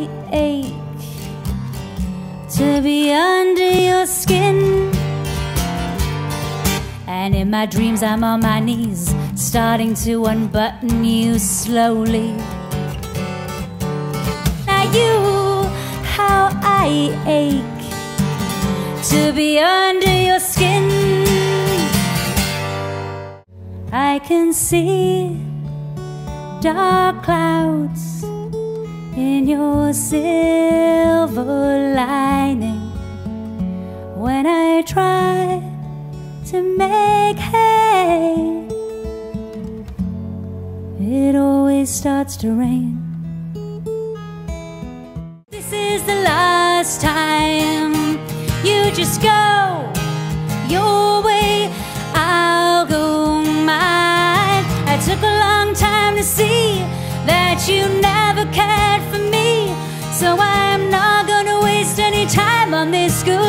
I ache to be under your skin. And in my dreams I'm on my knees, starting to unbutton you slowly. Now you, how I ache to be under your skin. I can see dark clouds in your silver lining when I try to make hay. It always starts to rain. This is the last time. You just go your way, I'll go mine. I took a long time to see that you never cared for me, so I'm not gonna waste any time on this good.